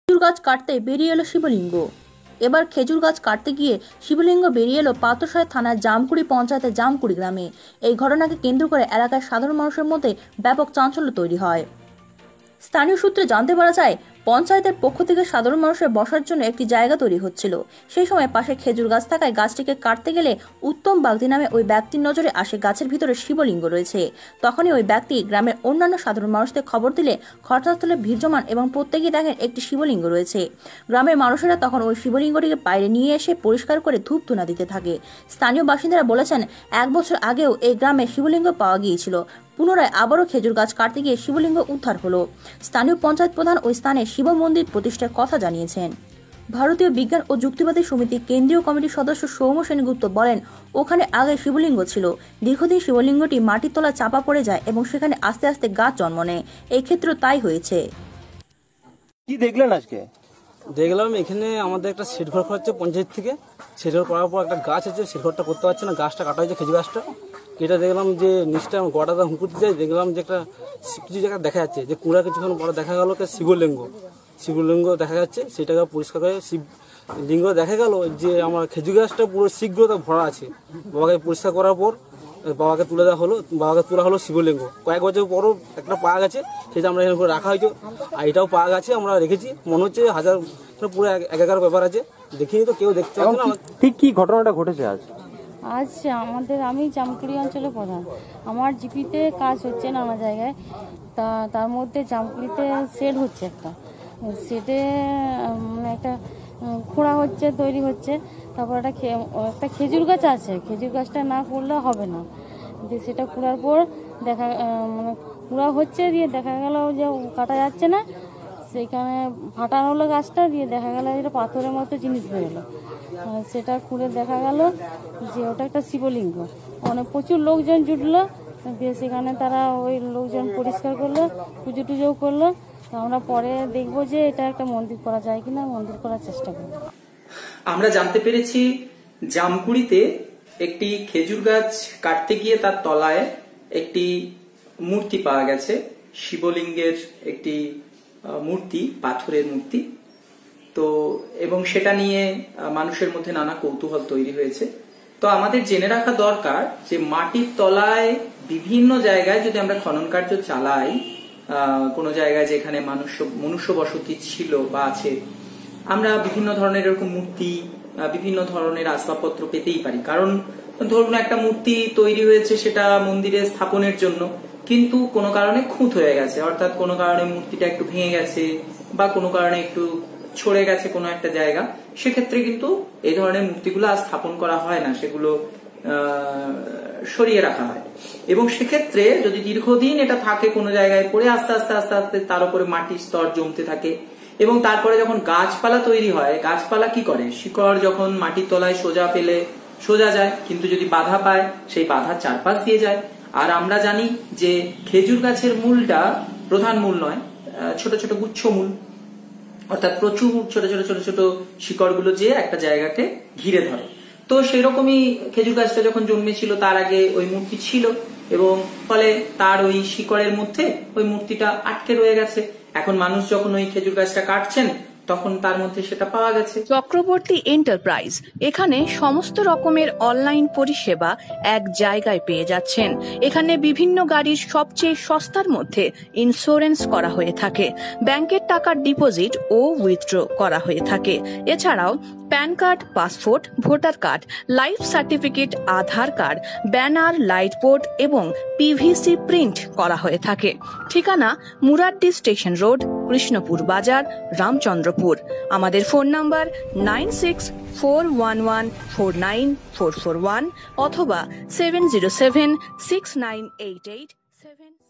খেজুর গাছ কাটতে বেরিয়ে এলো শিবলিঙ্গ। এবার খেজুর গাছ কাটতে গিয়ে শিবলিঙ্গ বেরিয়ে এলো পাত্রসাহেব থানার জামকুড়ি পঞ্চায়েতের জামকুড়ি গ্রামে। এই ঘটনাকে কেন্দ্র করে এলাকার সাধারণ মানুষের মধ্যে ব্যাপক চাঞ্চল্য তৈরি হয়। স্থানীয় সূত্রে জানতে পারা যায়, পঞ্চায়েতের পক্ষ থেকে সাধারণ মানুষের বসার জন্য একটি জায়গা তৈরি হচ্ছিল। সেই সময় পাশে খেজুর গাছ থাকায় গাছটিকে কাটতে গেলে উত্তম বাগদি নামে ওই ব্যক্তির নজরে আসে গাছের ভিতরে শিবলিঙ্গ রয়েছে। তখনই ওই ব্যক্তি গ্রামের অন্যান্য সাধারণ মানুষদের খবর দিলে ঘটনাস্থলে ভিড় জমান এবং প্রত্যেকেই দেখেন একটি শিবলিঙ্গ রয়েছে। গ্রামের মানুষেরা তখন ওই শিবলিঙ্গটিকে বাইরে নিয়ে এসে পরিষ্কার করে ধূপধুনা দিতে থাকে। স্থানীয় বাসিন্দারা বলেছেন, 1 বছর আগেও এই গ্রামে শিবলিঙ্গ পাওয়া গিয়েছিল। পুনরায় আবারও খেজুর গাছ কাটতে গিয়ে শিবলিঙ্গ উদ্ধার হলো। স্থানীয় পঞ্চায়েত প্রধান ওই স্থানে শিব মন্দির প্রতিষ্ঠার কথা জানিয়েছেন। ভারতীয় বিজ্ঞান ও যুক্তিবাদী সমিতির কেন্দ্রীয় কমিটির সদস্য সৌম সেনগুপ্ত বলেন, ওখানে আগে শিবলিঙ্গ ছিল। দীর্ঘদিন শিবলিঙ্গটি মাটির তলায় চাপা পড়ে যায় এবং সেখানে আস্তে আস্তে গাছ জন্ম নেয়। এই ক্ষেত্রে তাই হয়েছে। কি দেখলেন আজকে? দেখলাম এখানে আমাদের একটা সেট ঘর হচ্ছে পঞ্চায়েত থেকে। সেট ঘর করার পর একটা গাছ আছে, সেট ঘরটা করতে পারছে না, গাছটা কাটা হয়েছে, খেজুর গাছটা। এটা দেখলাম যে নিচটা গোড়াটা হুঁকুতে যায়, দেখলাম যে একটা কিছু জায়গায় দেখা যাচ্ছে যে কুড়া কিছুক্ষণ পরে দেখা গেল শিবলিঙ্গ দেখা যাচ্ছে। সেটাকে পরিষ্কার করে শিবলিঙ্গ দেখা গেল যে আমার খেজুর গাছটা পুরো শীঘ্রতা ভরা আছে। বাবাকে পরিষ্কার করার পর বাবাকে তুলে দেওয়া হলো, বাবাকে তোলা হলো শিবলিঙ্গ। কয়েক বছর পরও একটা পাওয়া গেছে, সেটা আমরা এখানে রাখা হয়েছে। আর এটাও পাওয়া গেছে, আমরা রেখেছি। মনে হচ্ছে হাজার পুরো একাকার ব্যাপার আছে, দেখিনি তো কেউ দেখতে পাবে না। ঠিক কি ঘটনাটা ঘটেছে আজ আমি জামকুড়ি অঞ্চলে প্রধান। আমার জিপিতে কাজ হচ্ছে নানা জায়গায়, তার মধ্যে জামকুড়িতে শেড হচ্ছে, একটা শেডে মানে একটা খোঁড়া হচ্ছে, তৈরি হচ্ছে। তারপর একটা খেজুর গাছ আছে, খেজুর গাছটা না করলে হবে না। দিয়ে সেটা খোঁড়ার পর মানে খোঁড়া হচ্ছে, দিয়ে দেখা গেল যে কাটা যাচ্ছে না। সেইখানে ফাটানো হলো গাছটা, দিয়ে দেখা গেল যেটা পাথরের মতো জিনিস বেরোলো। সেটা খুঁড়ে দেখা গেল যে ওটা একটা শিবলিঙ্গ। প্রচুর লোকজন জুটলো, দিয়ে সেখানে তারা ওই লোকজন পরিষ্কার করলো, পুজো টুজোও করলো। আমরা পরে দেখবো যে এটা একটা মন্দির করা যায় কিনা, মন্দির করার চেষ্টা করবো। আমরা জানতে পেরেছি জামকুড়িতে একটি খেজুর গাছ কাটতে গিয়ে তার তলায় একটি মূর্তি পাওয়া গেছে, শিবলিঙ্গের একটি মূর্তি, পাথরের মূর্তি। তো এবং সেটা নিয়ে মানুষের মধ্যে নানা কৌতূহল তৈরি হয়েছে। তো আমাদের জেনে রাখা দরকার যে মাটির তলায় বিভিন্ন জায়গায় যদি আমরা খনন কার্য চালাই, কোনো জায়গায় যেখানে মনুষ্য বসতি ছিল বা আছে, আমরা বিভিন্ন ধরনের এরকম মূর্তি, বিভিন্ন ধরনের আসবাবপত্র পেতেই পারি। কারণ ধরুন একটা মূর্তি তৈরি হয়েছে সেটা মন্দিরে স্থাপনের জন্য, কিন্তু কোনো কারণে খুঁত হয়ে গেছে, অর্থাৎ কোনো কারণে মূর্তিটা একটু ভেঙে গেছে বা কোনো কারণে একটু ছড়ে গেছে কোনো একটা জায়গা, সেক্ষেত্রে কিন্তু এই ধরনের মূর্তিগুলো আর স্থাপন করা হয় না, সেগুলো সরিয়ে রাখা হয়। এবং সেক্ষেত্রে যদি দীর্ঘদিন এটা থাকে কোনো জায়গায় পড়ে, আস্তে আস্তে আস্তে আস্তে তার উপরে মাটির স্তর জমতে থাকে। এবং তারপরে যখন গাছপালা তৈরি হয়, গাছপালা কি করে, শিকড় যখন মাটির তলায় সোজা যায়, কিন্তু যদি বাধা পায় সেই বাধার চারপাশ দিয়ে যায়। আর আমরা জানি যে খেজুর গাছের মূলটা প্রধান মূল নয়, ছোট ছোট গুচ্ছ মূল, অর্থাৎ প্রচুর ছোট ছোট ছোট ছোট শিকড়গুলো যে একটা জায়গাকে ঘিরে ধরে। তো সেই রকমই খেজুর গাছটা যখন জন্মেছিল তার আগে ওই মূর্তি ছিল, এবং ফলে তার ওই শিকড়ের মধ্যে ওই মূর্তিটা আটকে রয়ে গেছে। এখন মানুষ যখন ওই খেজুর গাছটা কাটছেন তখন তার মধ্যে সেটা পাওয়া গেছে। চক্রবর্তী এন্টারপ্রাইজ, এখানে সমস্ত রকমের অনলাইন পরিষেবা এক জায়গায় পেয়ে যাচ্ছেন। এখানে বিভিন্ন গাড়ির সবচেয়ে সস্তার মধ্যে ইন্স্যুরেন্স করা হয়ে থাকে, ব্যাংকের টাকার ডিপোজিট ও উইথড্র করা হয়ে থাকে। এছাড়াও PAN card, passport, voter card, life certificate, Aadhaar card, banner, light board এবং পিভিসি প্রিন্ট করা হয়ে থাকে। ঠিকানা মুরাড্ডি স্টেশন রোড, কৃষ্ণপুর বাজার, রামচন্দ্রপুর। আমাদের ফোন নাম্বার 9641149441 অথবা 70769887